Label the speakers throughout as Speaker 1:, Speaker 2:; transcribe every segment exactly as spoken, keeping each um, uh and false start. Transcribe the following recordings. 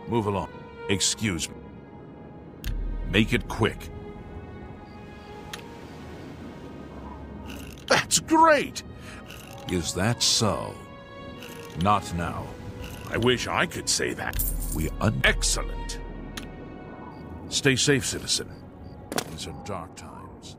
Speaker 1: Move along. Excuse me. Make it quick. That's great! Is that so? Not now. I wish I could say that. We un- Excellent. Stay safe, citizen. These are dark times.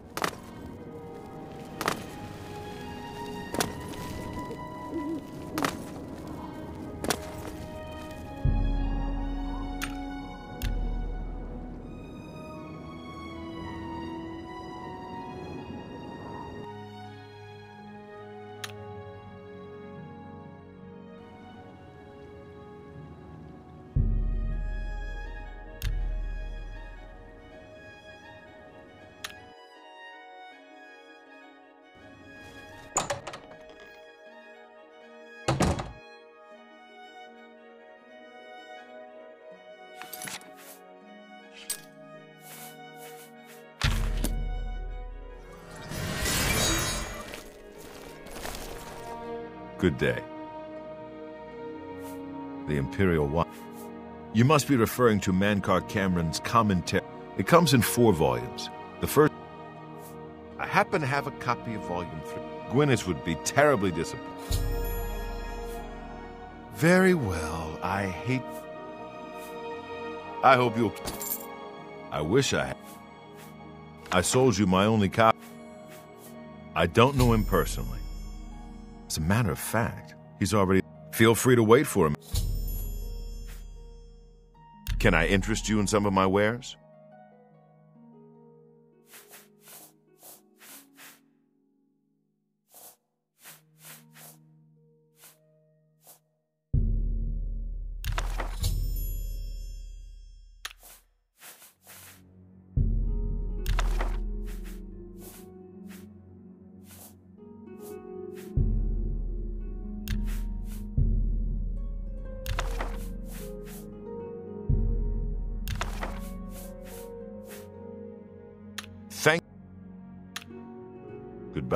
Speaker 2: Good day. The Imperial Watch. You must be referring to Mankar Cameron's commentary. It comes in four volumes. The first... I happen to have a copy of Volume three. Gwyneth would be terribly disappointed. Very well, I hate... I hope you'll... I wish I had. I sold you my only copy. I don't know him personally. As a matter of fact, he's already... Feel free to wait for him. Can I interest you in some of my wares? Thank Goodbye.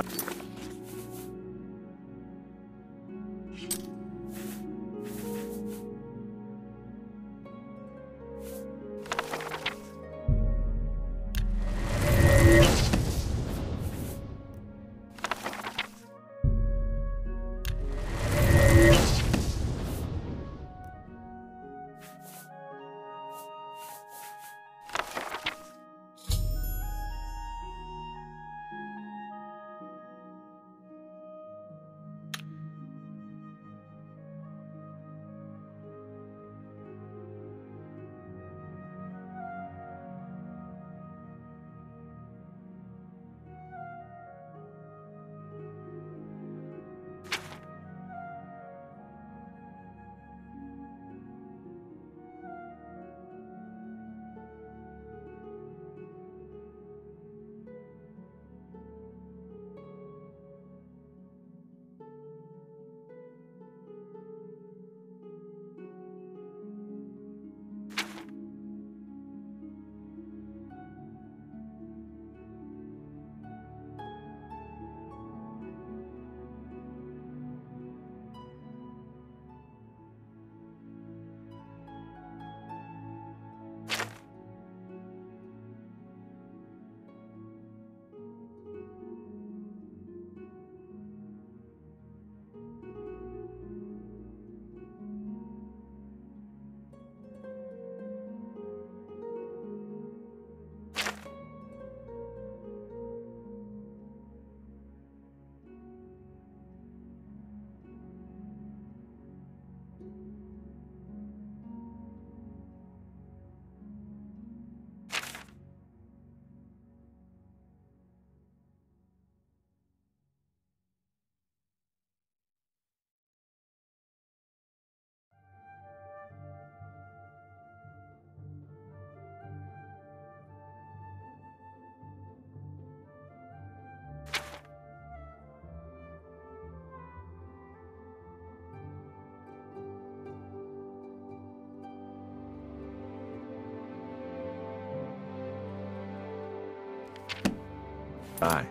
Speaker 2: Aye.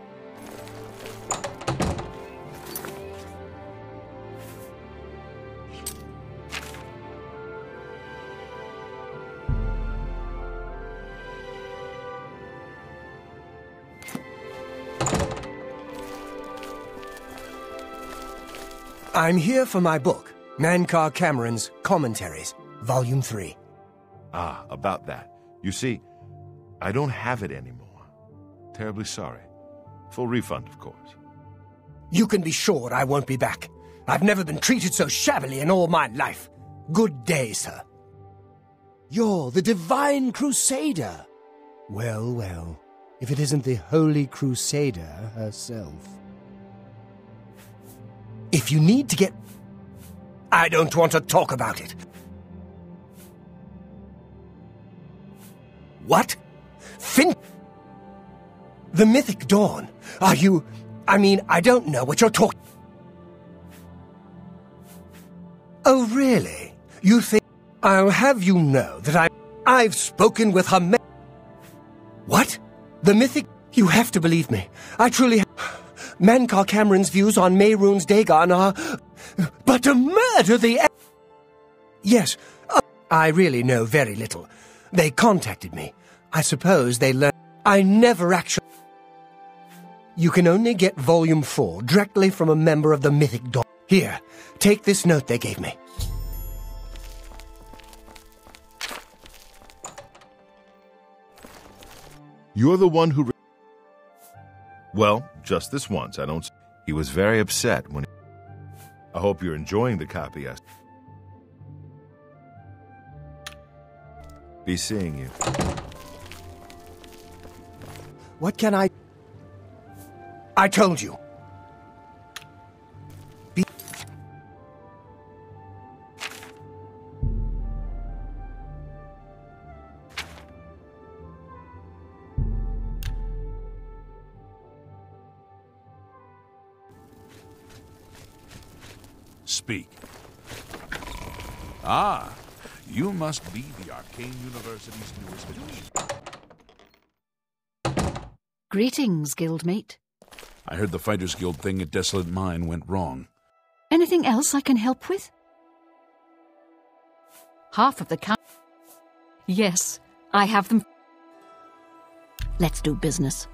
Speaker 3: I'm here for my book, Mankar Cameron's Commentaries, Volume three.
Speaker 2: Ah, about that. You see, I don't have it anymore. Terribly sorry. Full refund, of course.
Speaker 3: You can be sure I won't be back. I've never been treated so shabbily in all my life. Good day, sir.
Speaker 4: You're the Divine Crusader.
Speaker 3: Well, well, if it isn't the Holy Crusader herself. If you need to get... I don't want to talk about it. What? Fin... The Mythic Dawn? Are you... I mean, I don't know what you're talking... Oh, really? You think... I'll have you know that I... I've spoken with her... Ma what? The Mythic... You have to believe me. I truly... Mankar Cameron's views on Mehrunes Dagon are... But to murder the... Yes, uh, I really know very little. They contacted me. I suppose they learned... I never actually... You can only get Volume four directly from a member of the Mythic Dawn. Here, take this note they gave me.
Speaker 2: You're the one who... Well, just this once, I don't... He was very upset when... I hope you're enjoying the copy. I... Be seeing you.
Speaker 3: What can I... I told you. Be...
Speaker 1: Speak. Ah, you must be the Arcane University's newest addition.
Speaker 5: Greetings, guildmate.
Speaker 1: I heard the Fighters Guild thing at Desolate Mine went wrong.
Speaker 5: Anything else I can help with? Half of the count. Yes, I have them. Let's do business.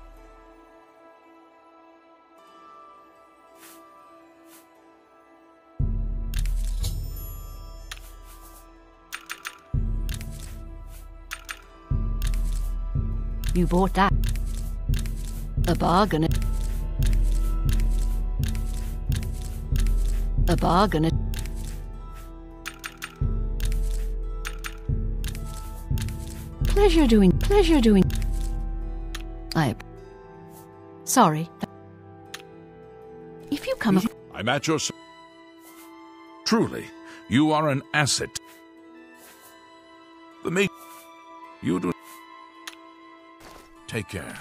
Speaker 5: You bought that. A bargain. A bargain. Pleasure doing, pleasure doing. I... Sorry. If you come...
Speaker 1: I'm at your... s- Truly, you are an asset. The mate... You do... Take care.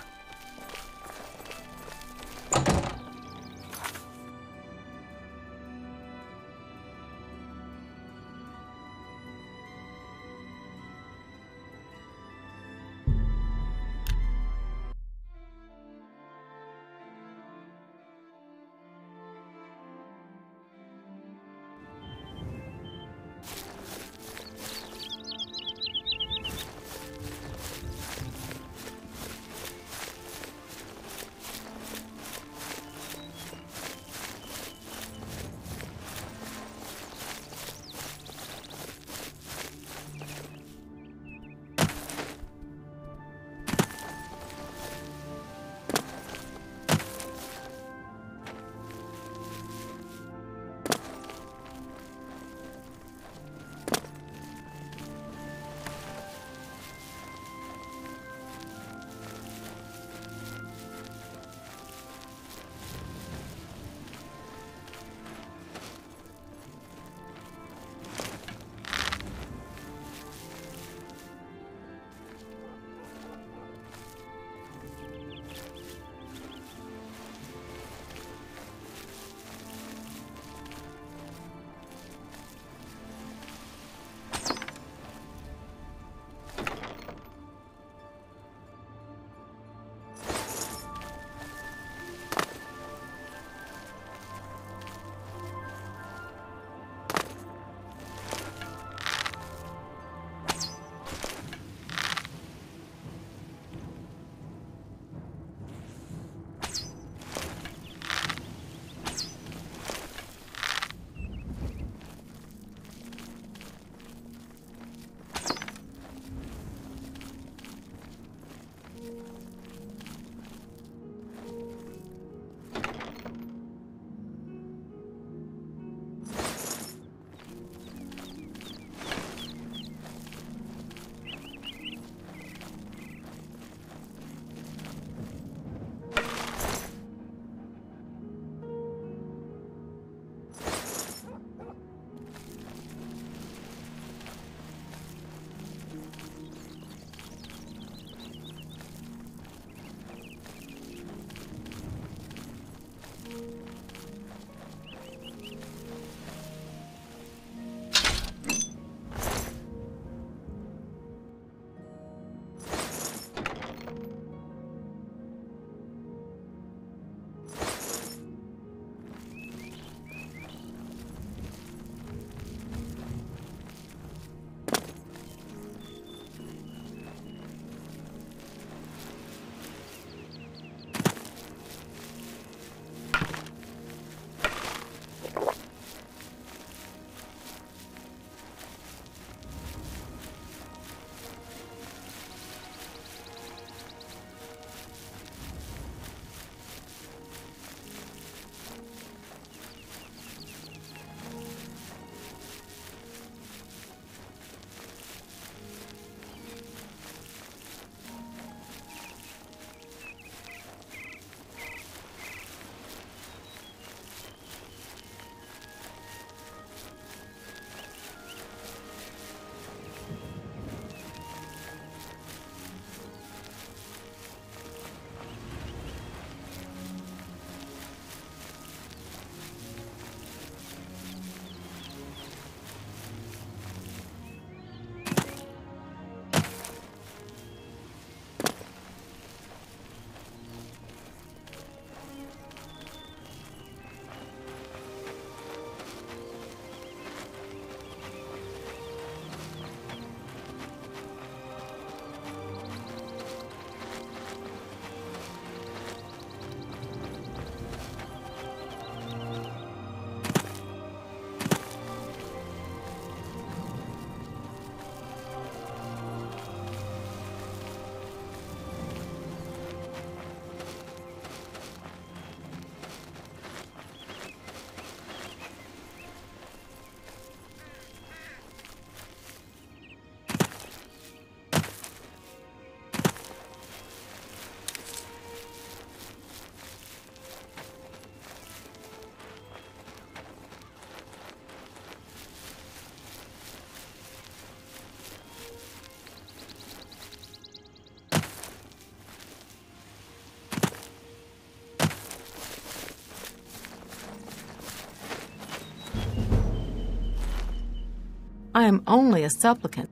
Speaker 6: I am only a supplicant.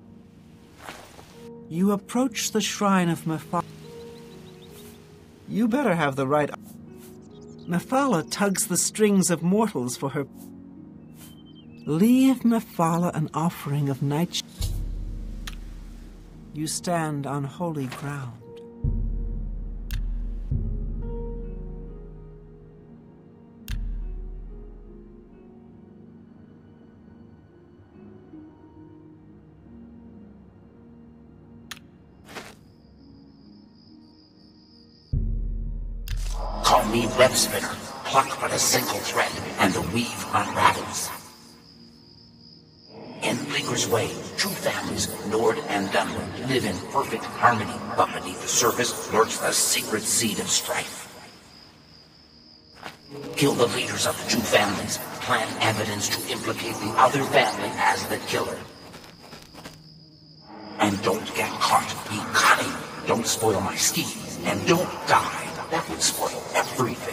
Speaker 7: You approach the shrine of Mephala. You better have the right... Mephala tugs the strings of mortals for her... Leave Mephala an offering of night... You stand on holy ground.
Speaker 8: Call me web spinner. Pluck but a single thread, and the weave unravels. In Bleaker's Way, true families, Nord and Dunwood, live in perfect harmony, but beneath the surface lurks the secret seed of strife. Kill the leaders of the two families, plant evidence to implicate the other family as the killer. And don't get caught, be cunning, don't spoil my scheme, and don't die. That would spoil everything.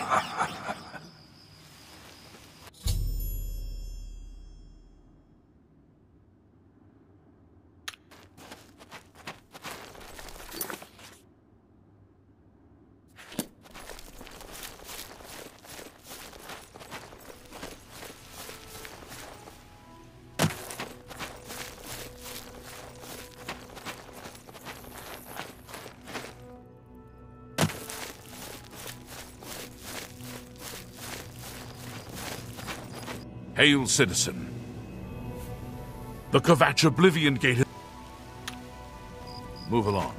Speaker 1: Hail, citizen. The Kvatch Oblivion Gate... Move along.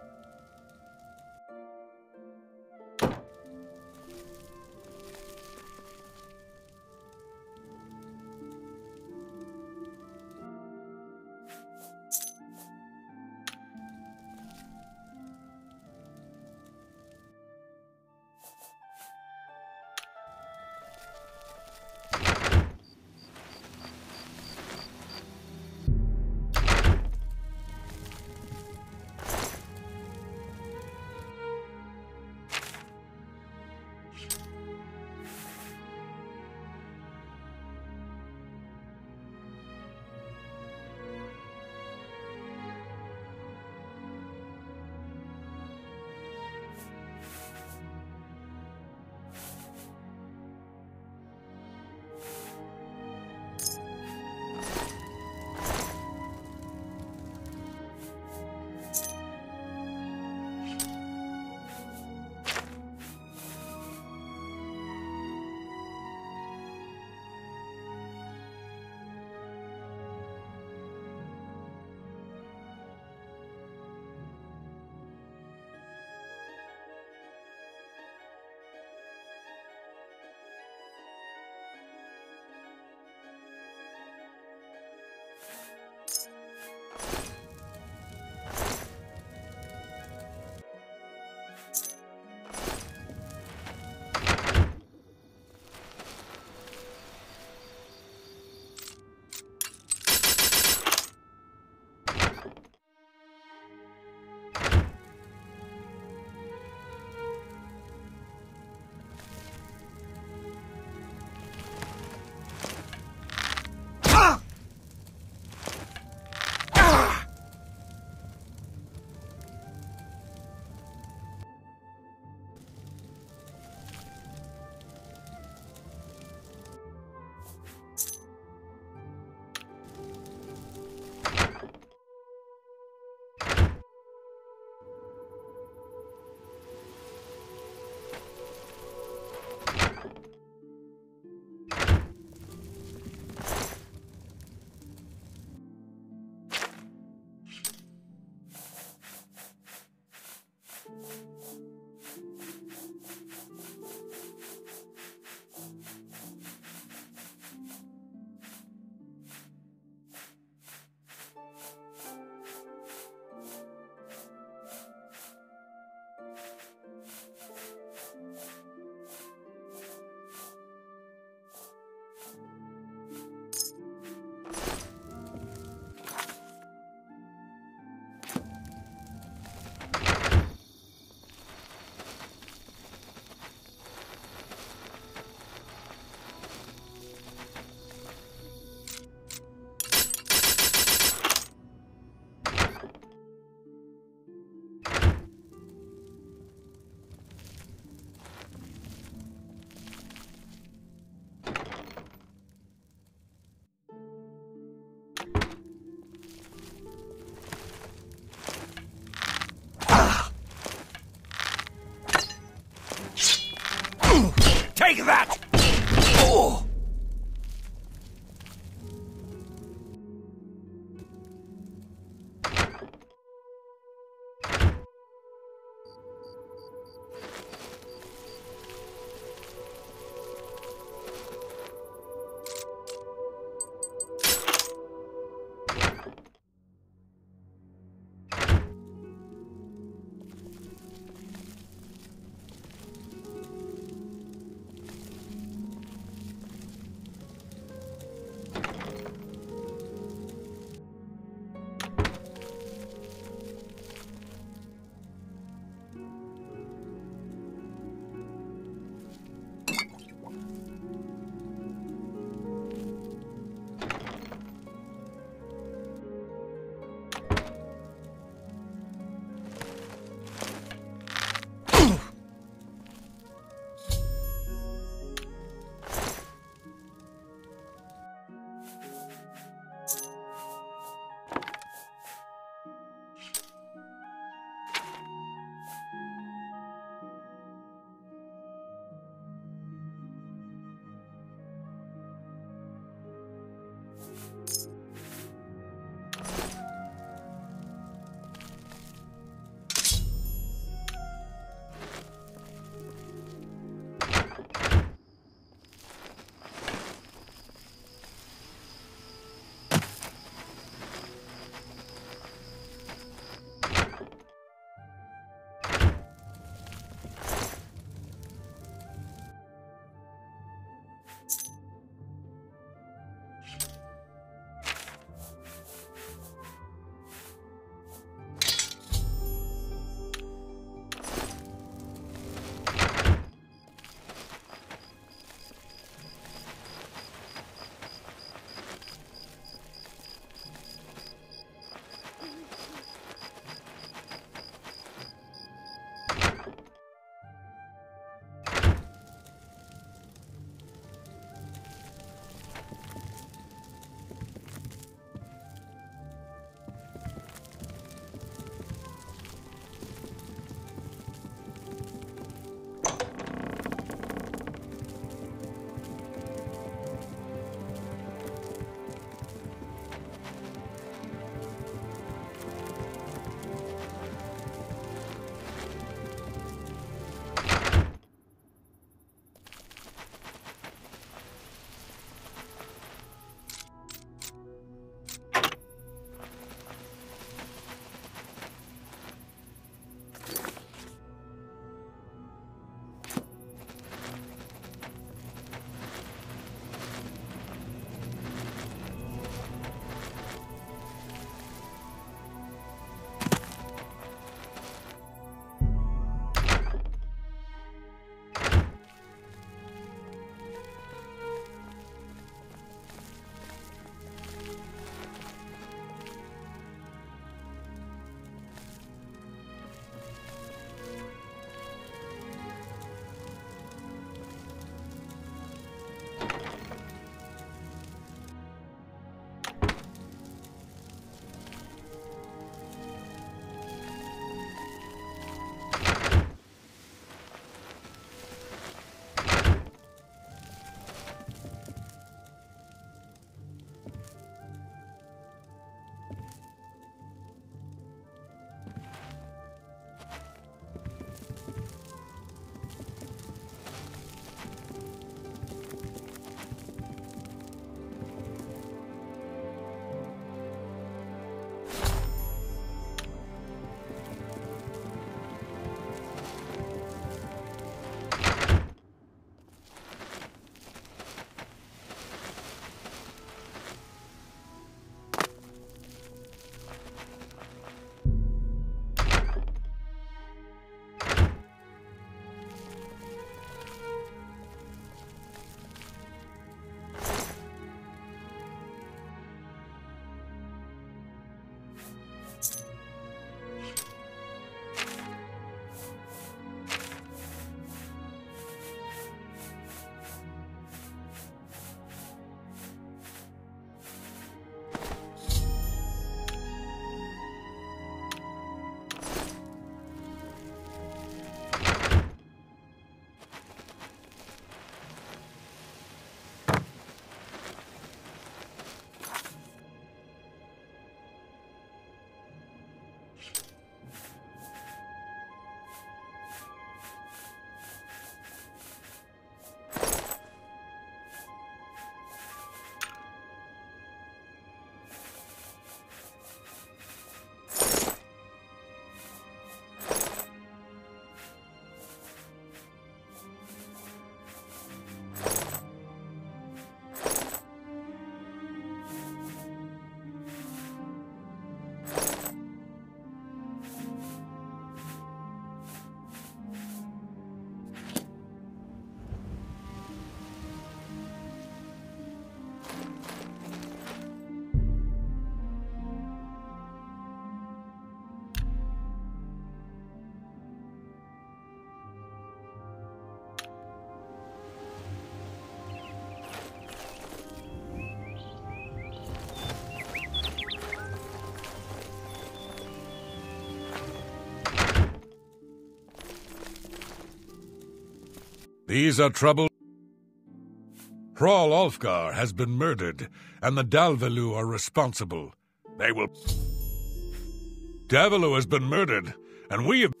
Speaker 9: These are trouble. Hrall Ulfgar has been murdered, and the Dalvelu are responsible. They will... Davelu has been murdered, and we have...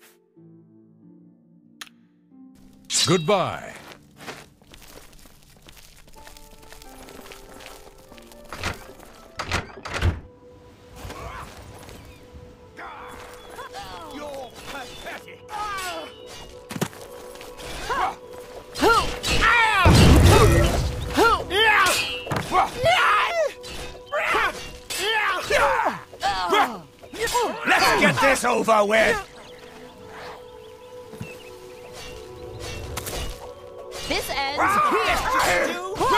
Speaker 9: Goodbye.
Speaker 3: You're pathetic. Let's get this over with!
Speaker 10: This ends here!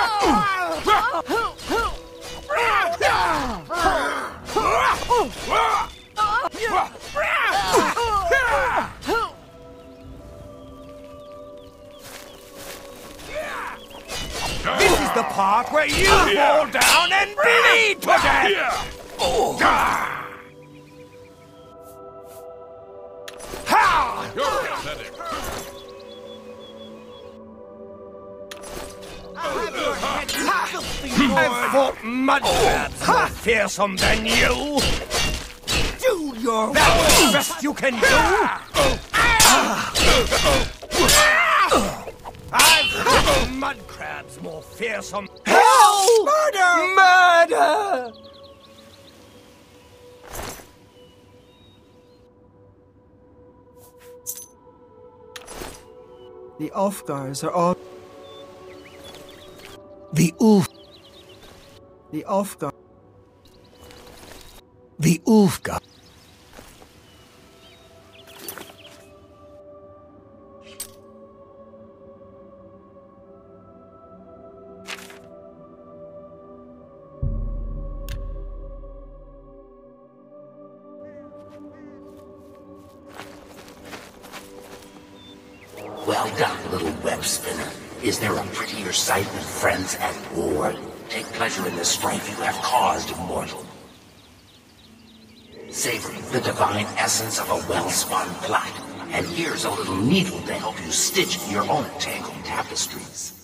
Speaker 3: This is the part where you fall down and bleed to death! Ha!
Speaker 9: You're pathetic.
Speaker 3: I've fought mudcrabs more fearsome than you! Do your That's the best you can do! I've fought mudcrabs more fearsome... Help! Murder! Murder!
Speaker 7: The Ulfgars are all...
Speaker 3: The Ulf...
Speaker 7: The Ulfgar...
Speaker 3: The Ulfgar...
Speaker 8: Well done, little web spinner. Is there a prettier sight than friends at war? Take pleasure in the strife you have caused, mortal. Savor the divine essence of a well-spun plot. And here's a little needle to help you stitch your own tangled tapestries.